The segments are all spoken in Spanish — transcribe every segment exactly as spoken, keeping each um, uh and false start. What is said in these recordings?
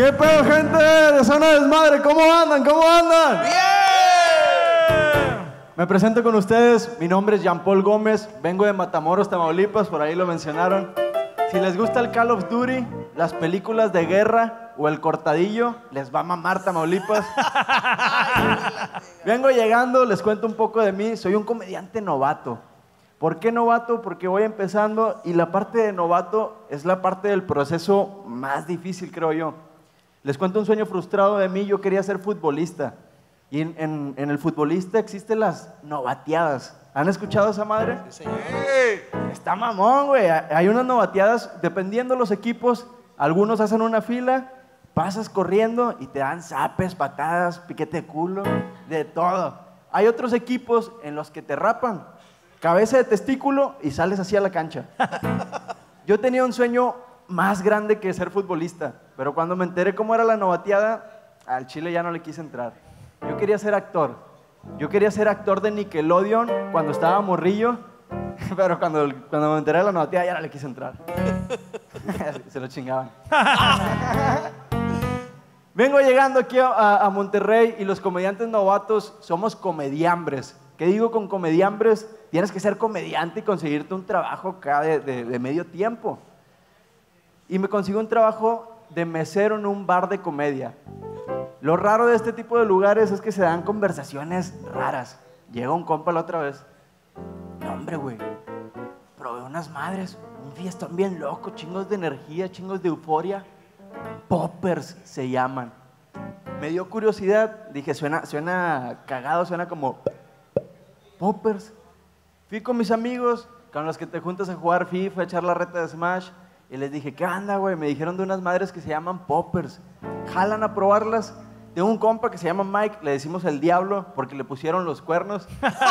¿Qué pedo, gente de Zona Desmadre? ¿Cómo andan? ¿Cómo andan? ¡Bien! Me presento con ustedes. Mi nombre es Jean Paul Gómez. Vengo de Matamoros, Tamaulipas. Por ahí lo mencionaron. Si les gusta el Call of Duty, las películas de guerra o el cortadillo, les va a mamar Tamaulipas. Vengo llegando, les cuento un poco de mí. Soy un comediante novato. ¿Por qué novato? Porque voy empezando y la parte de novato es la parte del proceso más difícil, creo yo. Les cuento un sueño frustrado de mí. Yo quería ser futbolista. Y en, en, en el futbolista existen las novateadas. ¿Han escuchado esa madre? Sí, señor. Está mamón, güey. Hay unas novateadas, dependiendo de los equipos, algunos hacen una fila, pasas corriendo y te dan zapes, patadas, piquete de culo, de todo. Hay otros equipos en los que te rapan, cabeza de testículo y sales así a la cancha. Yo tenía un sueño más grande que ser futbolista, pero cuando me enteré cómo era la novateada, al chile ya no le quise entrar. Yo quería ser actor. Yo quería ser actor de Nickelodeon cuando estaba morrillo, pero cuando, cuando me enteré de la novateada ya no le quise entrar. Se lo chingaban. Vengo llegando aquí a, a Monterrey y los comediantes novatos somos comediambres. ¿Qué digo con comediambres? Tienes que ser comediante y conseguirte un trabajo acá de, de, de medio tiempo. Y me consigo un trabajo de mesero en un bar de comedia. Lo raro de este tipo de lugares es que se dan conversaciones raras. Llega un compa la otra vez. No, hombre, güey, probé unas madres, un fiestón bien loco, chingos de energía, chingos de euforia. Poppers se llaman. Me dio curiosidad, dije, suena, suena cagado, suena como Poppers. Fui con mis amigos, con los que te juntas a jugar FIFA, a echar la reta de Smash, y les dije, ¿qué onda, güey? Me dijeron de unas madres que se llaman Poppers. ¿Jalan a probarlas? Tengo un compa que se llama Mike, le decimos el diablo porque le pusieron los cuernos.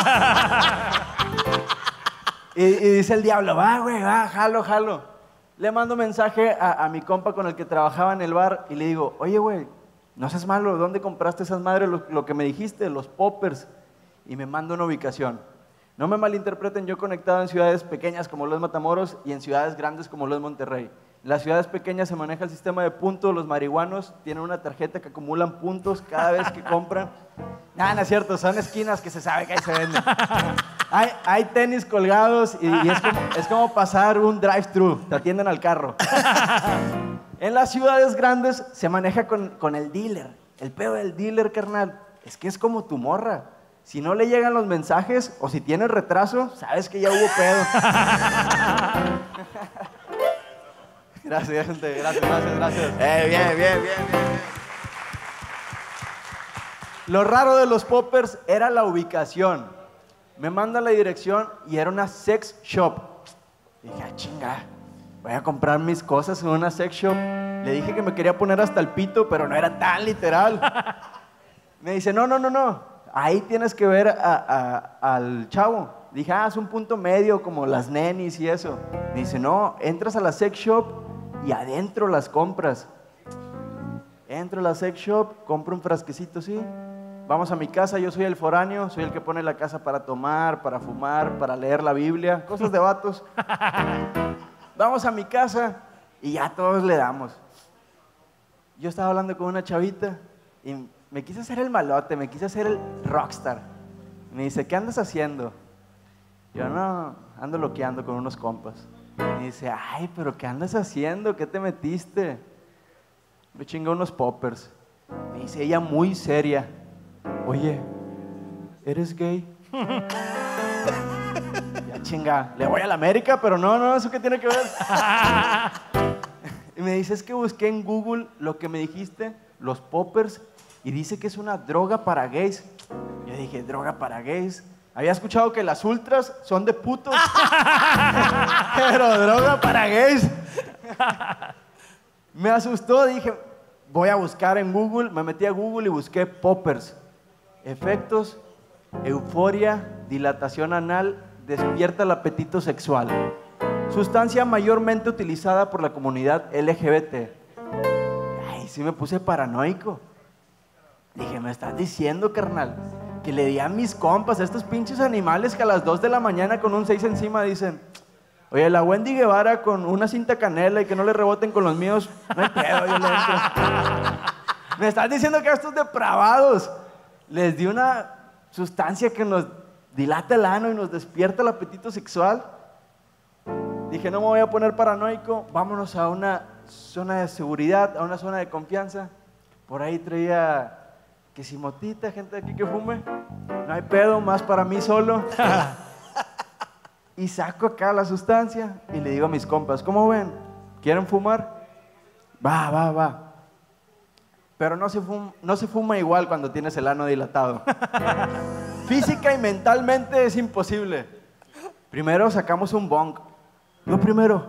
y, y dice el diablo, va, güey, va, jalo, jalo. Le mando mensaje a, a mi compa con el que trabajaba en el bar y le digo, oye, güey, no seas malo, ¿dónde compraste esas madres? Lo, lo que me dijiste, los Poppers. Y me manda una ubicación. No me malinterpreten, yo he conectado en ciudades pequeñas como lo es Matamoros y en ciudades grandes como lo es Monterrey. En las ciudades pequeñas se maneja el sistema de puntos, los marihuanos tienen una tarjeta que acumulan puntos cada vez que compran. Nada, no es cierto, son esquinas que se sabe que ahí se venden. Hay, hay tenis colgados y, y es, como, es como pasar un drive-thru, te atienden al carro. En las ciudades grandes se maneja con, con el dealer. El pedo del dealer, carnal, es que es como tu morra. Si no le llegan los mensajes o si tienes retraso, sabes que ya hubo pedo. Gracias, gente. Gracias, gracias, gracias. Eh, bien, bien, bien, bien, bien. Lo raro de los Poppers era la ubicación. Me manda la dirección y era una sex shop. Dije, ah, chinga, voy a comprar mis cosas en una sex shop. Le dije que me quería poner hasta el pito, pero no era tan literal. Me dice, no, no, no, no. Ahí tienes que ver a, a, al chavo. Dije, ah, es un punto medio como las nenis y eso. Me dice, no, entras a la sex shop y adentro las compras. Entro a la sex shop, compro un frasquecito, sí. Vamos a mi casa, yo soy el foráneo, soy el que pone la casa para tomar, para fumar, para leer la Biblia, cosas de vatos. Vamos a mi casa y ya todos le damos. Yo estaba hablando con una chavita y me quise hacer el malote, me quise hacer el rockstar. Me dice, ¿qué andas haciendo? Yo, no, ando loqueando con unos compas. Me dice, ay, pero ¿qué andas haciendo? ¿Qué te metiste? Me chingó unos Poppers. Me dice ella muy seria, oye, ¿eres gay? Ya chinga, le voy a la América, pero no, no, ¿eso qué tiene que ver? Y me dice, es que busqué en Google lo que me dijiste, los Poppers, y dice que es una droga para gays. Yo dije, droga para gays. Había escuchado que las ultras son de putos, pero droga para gays. Me asustó, dije, voy a buscar en Google. Me metí a Google y busqué Poppers. Efectos, euforia, dilatación anal, despierta el apetito sexual. Sustancia mayormente utilizada por la comunidad L G B T. Ay, sí me puse paranoico. Dije, ¿me estás diciendo, carnal, que le di a mis compas, a estos pinches animales que a las dos de la mañana con un seis encima dicen, Oye, la Wendy Guevara con una cinta canela y que no le reboten con los míos, no hay pedo, yo le entro. Me estás diciendo que a estos depravados les di una sustancia que nos dilata el ano y nos despierta el apetito sexual. Dije, no me voy a poner paranoico, vámonos a una zona de seguridad, a una zona de confianza. Por ahí traía que si motita, gente de aquí que fume, no hay pedo, más para mí solo. Y saco acá la sustancia y le digo a mis compas, ¿cómo ven? ¿Quieren fumar? Va, va, va. Pero no se fuma, no se fuma igual cuando tienes el ano dilatado. Física y mentalmente es imposible. Primero sacamos un bong. Yo primero.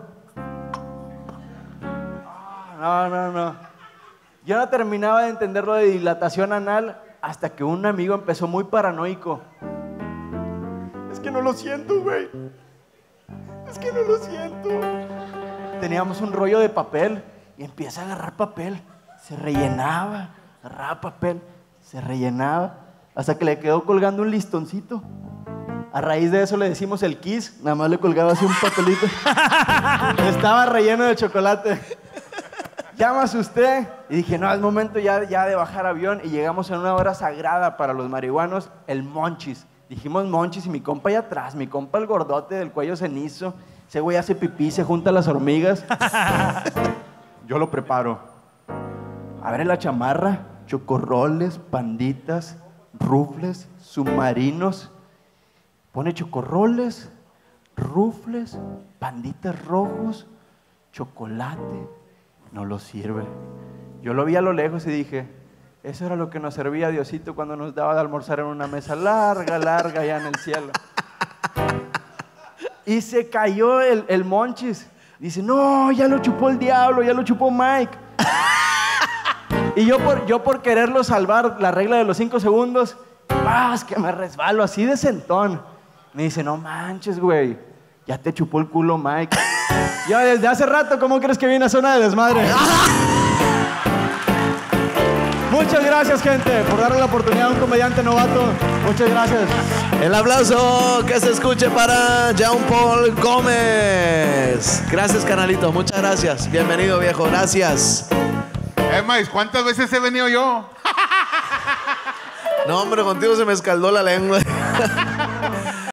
No, no, no. Yo no terminaba de entender lo de dilatación anal hasta que un amigo empezó muy paranoico. Es que no lo siento, güey. Es que no lo siento. Teníamos un rollo de papel y empieza a agarrar papel. Se rellenaba, agarraba papel, se rellenaba, hasta que le quedó colgando un listoncito. A raíz de eso le decimos el kiss, nada más le colgaba así un papelito. Estaba relleno de chocolate. Ya me asusté y dije, no, es momento ya, ya de bajar avión. Y llegamos en una hora sagrada para los marihuanos, el Monchis. Dijimos Monchis y mi compa allá atrás, mi compa el gordote del cuello cenizo. Ese güey hace pipí, se junta las hormigas. Yo lo preparo. Abre la chamarra, chocorroles, panditas, rufles, submarinos. Pone chocorroles, rufles, panditas rojos, chocolate. No lo sirve. Yo lo vi a lo lejos y dije, eso era lo que nos servía Diosito cuando nos daba de almorzar en una mesa larga, larga allá en el cielo. Y se cayó el, el Monchis. Dice, no, ya lo chupó el diablo, ya lo chupó Mike. Y yo por, yo por quererlo salvar, la regla de los cinco segundos, ¡paz! Que me resbalo así de sentón. Me dice, no manches, güey, ya te chupó el culo Mike. Yo desde hace rato, ¿cómo crees que viene a zona de desmadre? Muchas gracias, gente, por darle la oportunidad a un comediante novato. Muchas gracias. El aplauso que se escuche para Jean Paul Gómez. Gracias, canalito, muchas gracias. Bienvenido, viejo, gracias. Eh, Maíz, ¿cuántas veces he venido yo? No, hombre, contigo se me escaldó la lengua.